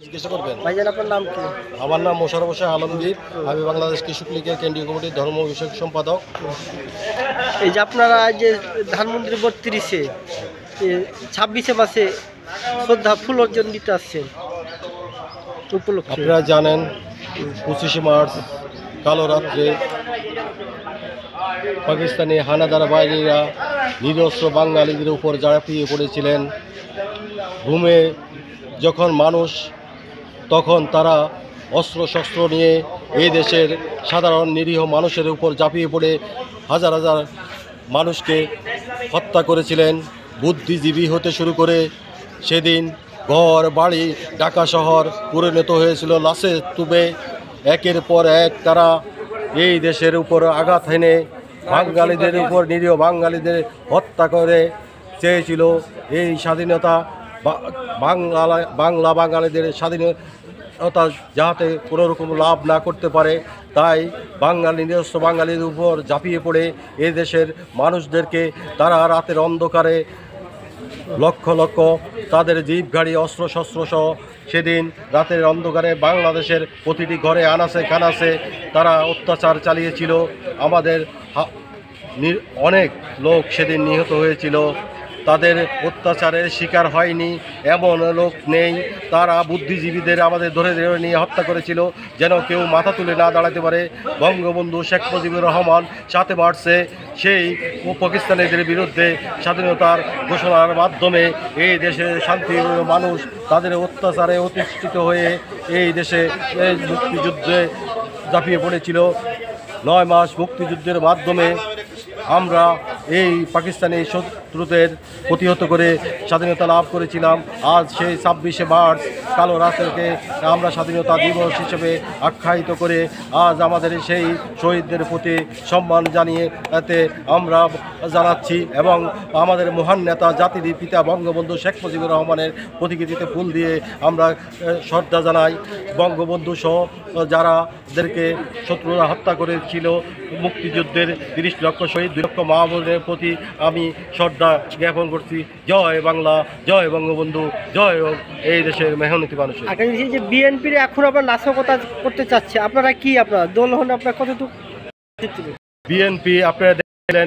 জিজ্ঞাসা করবেন। ভাইজান আপনার নাম কি? আমার নাম মোশাররফ হোসেন আলমগীর। আমি বাংলাদেশ কৃষক লীগের কেন্দ্রীয় কমিটির ধর্ম বিষয়ক সম্পাদক। এই যে আপনারা যে ধানমন্ত্রী 32-এ 26শে মাসে শ্রদ্ধা ফুল অর্জন দিতে আসছেন উপলক্ষে, আপনারা জানেন 25শে মার্চ কালো রাত্রে পাকিস্তানি হানাদার বাহিনীরা নিরস্ত্র বাঙালিদের উপর ঝাঁপিয়ে পড়েছিলেন। ঘুমে যখন মানুষ, তখন তারা অস্ত্রশস্ত্র নিয়ে এই দেশের সাধারণ নিরীহ মানুষের উপর ঝাঁপিয়ে পড়ে হাজার হাজার মানুষকে হত্যা করেছিলেন। বুদ্ধিজীবী হতে শুরু করে সেদিন ঘর বাড়ি ঢাকা শহর পরিণত হয়েছিল লাশের স্তূপে। একের পর এক তারা এই দেশের উপর আঘাত হেনে বাঙালিদের উপর, নিরীহ বাঙালিদের হত্যা করে চেয়েছিল এই স্বাধীনতা বাংলা বাঙালিদের স্বাধীনতা যাতে কোনো রকম লাভ না করতে পারে, তাই বাঙালি নিরস্ত্র বাঙালির উপর ঝাঁপিয়ে পড়ে এ দেশের মানুষদেরকে তারা রাতের অন্ধকারে লক্ষ লক্ষ তাদের জিপ গাড়ি অস্ত্রশস্ত্র সহ সেদিন রাতের অন্ধকারে বাংলাদেশের প্রতিটি ঘরে আনাচে কানাচে তারা অত্যাচার চালিয়েছিল। আমাদের অনেক লোক সেদিন নিহত হয়েছিল। তাদের অত্যাচারের শিকার হয়নি এমন লোক নেই। তারা বুদ্ধিজীবীদের আমাদের ধরে ধরে নিয়ে হত্যা করেছিল যেন কেউ মাথা তুলে না দাঁড়াতে পারে। বঙ্গবন্ধু শেখ মুজিবুর রহমান 7 মার্চে সেই পাকিস্তানিদের বিরুদ্ধে স্বাধীনতার ঘোষণার মাধ্যমে এই দেশে শান্তির মানুষ তাদের অত্যাচারে অতিষ্ঠিত হয়ে এই দেশে মুক্তিযুদ্ধে ঝাঁপিয়ে পড়েছিল। 9 মাস মুক্তিযুদ্ধের মাধ্যমে আমরা এই পাকিস্তানি শত্রুদের প্রতিহত করে স্বাধীনতা লাভ করেছিলাম। আজ সেই 26শে মার্চ কালো রাত্রিকে আমরা স্বাধীনতা দিবস হিসেবে আখ্যায়িত করে আজ আমাদের সেই শহীদদের প্রতি সম্মান জানিয়ে এতে আমরা জানাচ্ছি এবং আমাদের মহান নেতা জাতির পিতা বঙ্গবন্ধু শেখ মুজিবুর রহমানের প্রতিকৃতিতে ফুল দিয়ে আমরা শ্রদ্ধা জানাই। বঙ্গবন্ধু সহ যারাদেরকে শত্রুরা হত্যা করেছিল, মুক্তিযুদ্ধের 30 লক্ষ শহীদ, 2 লক্ষ মা বোনের প্রতি আমি শ্রদ্ধা জ্ঞাপন করছি। জয় বাংলা, জয় বঙ্গবন্ধু, জয় এই দেশের মেহনতি মানুষের। যে বিএনপির এখন আবার নাশকতা করতে চাচ্ছে, আপনারা কি আপনার দল হন, আপনার কতটুকু? বিএনপি আপনারা দেখলেন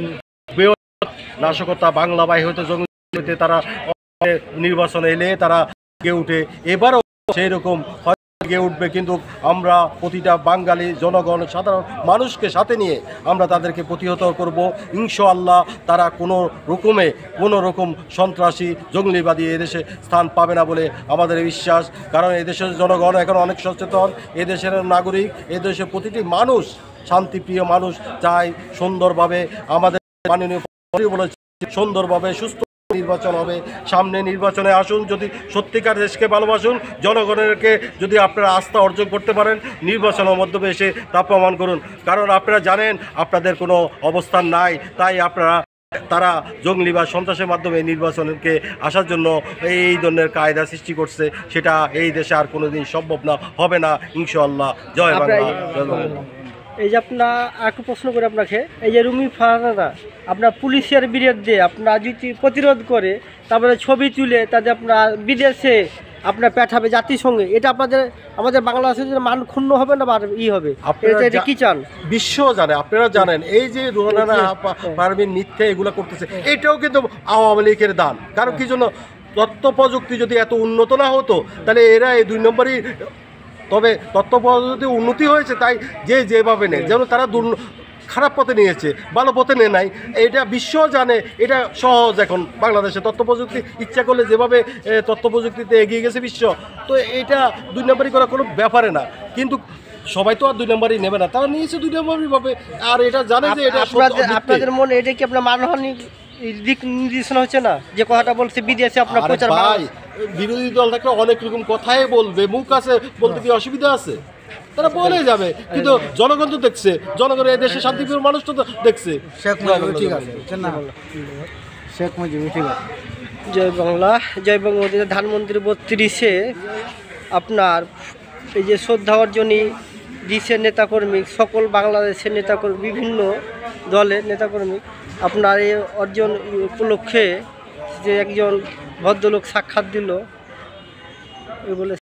নাশকতা বাংলা বাই হতে জঙ্গিতে তারা নির্বাচনে এলে তারা গিয়ে উঠে, এবারও সেই রকম গিয়ে উঠবে। কিন্তু আমরা প্রতিটা বাঙালি জনগণ সাধারণ মানুষকে সাথে নিয়ে আমরা তাদেরকে প্রতিহত করব ইনশাআল্লাহ। তারা কোনো রকম সন্ত্রাসী জঙ্গলিবাদী এদেশে স্থান পাবে না বলে আমাদের বিশ্বাস। কারণ এদেশের জনগণ এখন অনেক সচেতন, এদেশের নাগরিক, এদেশের প্রতিটি মানুষ শান্তিপ্রিয় মানুষ চায় সুন্দরভাবে আমাদের মাননীয় বলেছে সুন্দরভাবে সুস্থ নির্বাচন হবে। সামনে নির্বাচনে আসুন, যদি সত্যিকার দেশকে ভালোবাসুন, জনগণেরকে যদি আপনারা আস্থা অর্জন করতে পারেন, নির্বাচনের মাধ্যমে এসে তা প্রমাণ করুন। কারণ আপনারা জানেন আপনাদের কোনো অবস্থান নাই, তাই তারা জঙ্গলি বা সন্ত্রাসের মাধ্যমে নির্বাচনকে আসার জন্য এই ধরনের কায়দা সৃষ্টি করছে। সেটা এই দেশে আর কোনোদিন সম্ভব না, হবে না ইনশাআল্লাহ। জয় বাংলা, জয় বাংলা। এই যে আপনার একটু প্রশ্ন করে আপনাকে, এই যে রুমি ফারহানা আপনার পুলিশের বিরুদ্ধে আপনার যদি প্রতিরোধ করে তারপরে ছবি তুলে তাদের আপনার বিদেশে আপনার পাঠাবে জাতিসংঘে, এটা আমাদের বাংলাদেশের মান ক্ষুণ্ণ হবে না বা হবে? এটা কি চান? বিশ্ব জানে, আপনারা জানেন এই যে রুহানা পারভীন মিথ্যে এগুলো করতেছে, এটাও কিন্তু আওয়ামী লীগের দান। কারণ কি জন্য? তথ্য প্রযুক্তি যদি এত উন্নত না হতো তাহলে এরা এই 2 নম্বরই। তবে তথ্য প্রযুক্তি উন্নতি হয়েছে, তাই যেভাবে নেয় যেন তারা খারাপ পথে নিয়েছে, ভালো পথে নেয় নাই, এটা বিশ্ব জানে। এটা সহজ এখন বাংলাদেশে তথ্য প্রযুক্তি ইচ্ছা করলে যেভাবে তথ্য প্রযুক্তিতে এগিয়ে গেছে বিশ্ব, তো এটা 2 নম্বরই করা কোনো ব্যাপারে না। কিন্তু সবাই তো আর 2 নম্বরই নেবে না, তারা নিয়েছে 2 নম্বরই ভাবে। আর এটা জানে যে এটা আপনাদের মনে এটা কি আপনার মানহানি দিক নির্দেশনা হচ্ছে না? যে কথাটা বলছে বিদেশে আপনার প্রচার, বিরোধী দল থাকলে অনেক রকম কথাই বলবে, মুখ আছে, বলতে কি অসুবিধা আছে? তারা বলে যাবে, কিন্তু জনগণ তো দেখছে, জনগণ এই দেশে শান্তিপ্রিয় মানুষ তো দেখছে। শেখ মুজিব ঠিক আছে, শেখ মুজিব ঠিক আছে। জয় বাংলা, জয় বঙ্গবন্ধু। ধানমন্ত্রী 32-এ আপনার এই যে শ্রদ্ধা অর্জনী দিচ্ছে নেতাকর্মী, সকল বাংলাদেশের নেতাকর্মী, বিভিন্ন দলের নেতাকর্মী আপনার এই অর্জন উপলক্ষে যে একজন ভদ্রলোক সাক্ষাৎ দিল, এ বলে